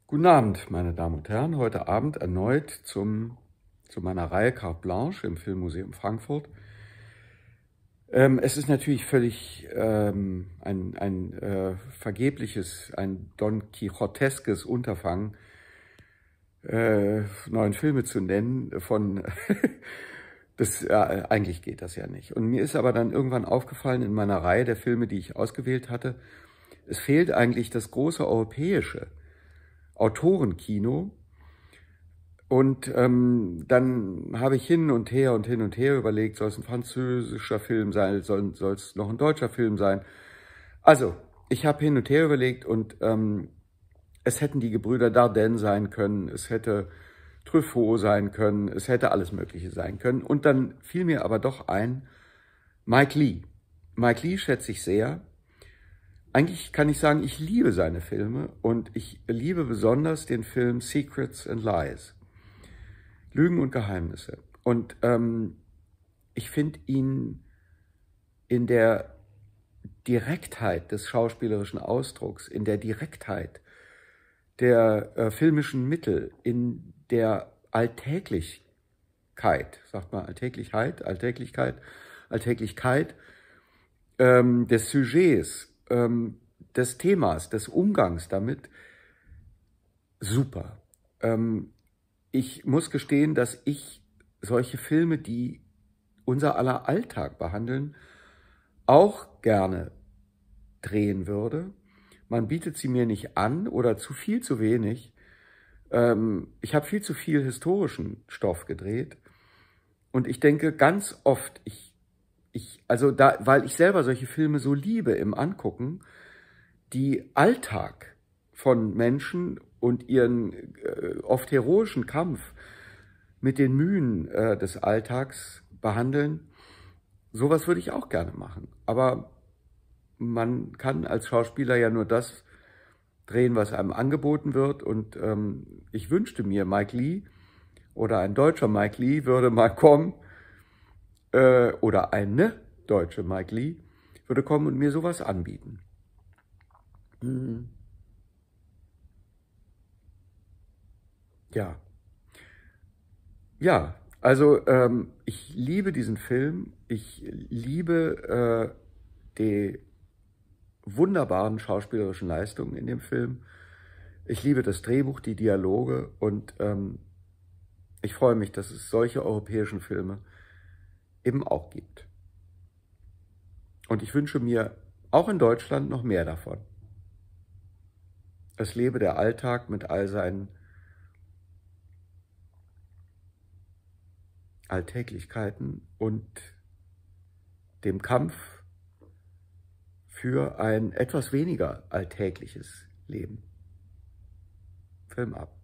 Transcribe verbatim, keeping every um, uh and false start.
Guten Abend, meine Damen und Herren. Heute Abend erneut zum, zu meiner Reihe Carte Blanche im Filmmuseum Frankfurt. Ähm, es ist natürlich völlig ähm, ein, ein äh, vergebliches, ein Don Quixoteskes Unterfangen, äh, neuen Filme zu nennen. Von das, äh, eigentlich geht das ja nicht. Und mir ist aber dann irgendwann aufgefallen in meiner Reihe der Filme, die ich ausgewählt hatte, es fehlt eigentlich das große europäische Autorenkino. Und ähm, dann habe ich hin und her und hin und her überlegt, soll es ein französischer Film sein, soll, soll es noch ein deutscher Film sein. Also, ich habe hin und her überlegt und ähm, es hätten die Gebrüder Dardenne sein können, es hätte Truffaut sein können, es hätte alles Mögliche sein können. Und dann fiel mir aber doch ein, Mike Leigh. Mike Leigh schätze ich sehr. Eigentlich kann ich sagen, ich liebe seine Filme und ich liebe besonders den Film Secrets and Lies. Lügen und Geheimnisse. Und ähm, ich finde ihn in der Direktheit des schauspielerischen Ausdrucks, in der Direktheit der äh, filmischen Mittel, in der Alltäglichkeit, sagt man Alltäglichkeit, Alltäglichkeit, Alltäglichkeit ähm, des Sujets, ähm, des Themas, des Umgangs damit, super. Ähm, Ich muss gestehen, dass ich solche Filme, die unser aller Alltag behandeln, auch gerne drehen würde. Man bietet sie mir nicht an oder zu viel zu wenig. Ähm, ich habe viel zu viel historischen Stoff gedreht. Und ich denke ganz oft, ich, ich, also da, weil ich selber solche Filme so liebe im Angucken, die Alltag von Menschen und ihren äh, oft heroischen Kampf mit den Mühen äh, des Alltags behandeln, sowas würde ich auch gerne machen. Aber man kann als Schauspieler ja nur das drehen, was einem angeboten wird. Und ähm, ich wünschte mir, Mike Leigh oder ein deutscher Mike Leigh würde mal kommen, äh, oder eine deutsche Mike Leigh würde kommen und mir sowas anbieten. Hm. Ja. Ja, also ähm, ich liebe diesen Film. Ich liebe äh, die wunderbaren schauspielerischen Leistungen in dem Film. Ich liebe das Drehbuch, die Dialoge und ähm, ich freue mich, dass es solche europäischen Filme eben auch gibt. Und ich wünsche mir auch in Deutschland noch mehr davon. Es lebe der Alltag mit all seinen Alltäglichkeiten und dem Kampf für ein etwas weniger alltägliches Leben. Film ab.